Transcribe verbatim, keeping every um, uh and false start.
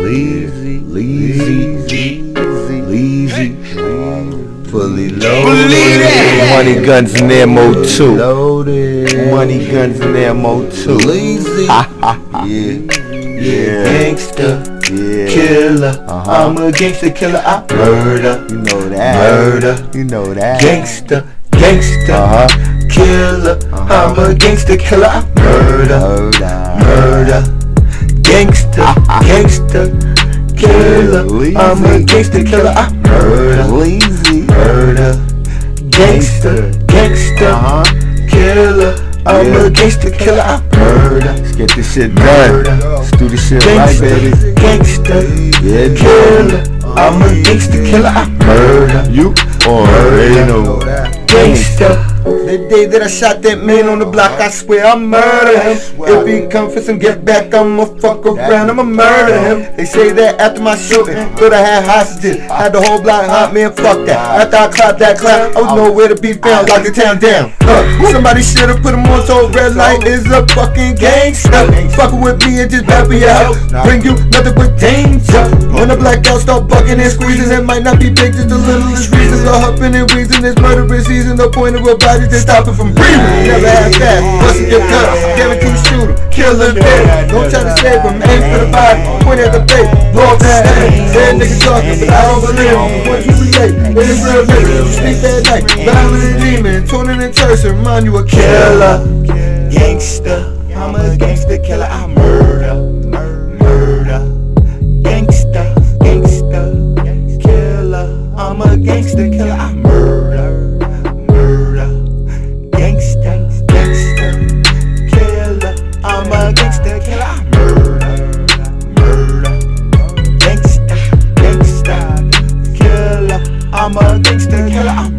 Leezy, Leezy, Leezy, fully loaded. Believe that. Money, guns, and ammo too. Loaded. Money, guns, and ammo too. Leezy. Yeah. Yeah. Gangsta. Yeah. Killer. Uh-huh. I'm a gangsta killer. I murder. You know that. Murder. You know that. Gangsta. Gangsta. Uh-huh. Killer. Uh-huh. I'm a gangsta killer. I murder. Murder. Murder. Gangsta. Gangsta. Killer. I'm a gangsta killer. I murder. Leezy. Murder. Gangsta. Gangsta. Uh-huh. Killer. I'm yeah. a gangsta killer. I murder. Let's get this shit done. Let's do this shit right, baby. Gangsta. Yeah, killer. I'm a gangsta killer. I murder. You already know. Gangsta. The day that I shot that man on the block, I swear I murder him. If he come for some get back, I'ma fuck around, I'ma murder him. They say that after my shooting, thought I had hostages. Had the whole block hot, man, fuck that. After I clapped that clap, I was nowhere to be found, locked the town down. Uh, somebody should've put him on, so red light is a fucking gangster. Fucking with me and just bad for your health. Bring you nothing but danger. When the blackout start bucking and squeezing, it might not be big, just a little reasons. A huffing and wheezing, this murderous season. The point of a body to stop it from breathing. Never had that. Bustin' your gun, guaranteed shoot him, kill him dead. Don't try to save him, aim for the body, point at the face, blow up the head. Dead niggas talking, but I don't believe him. What you relate, it is real nigga. You sleep that night, battling a demon, tuning and cursing, remind you a killer. Gangsta, I'm a gangsta killer. I murder, murder. Gangsta, gangsta, killer. I'm a gangsta killer. I murder. I'm a gangsta killer, I murder, murder. Gangsta, gangsta killer. I'm a gangsta killer, I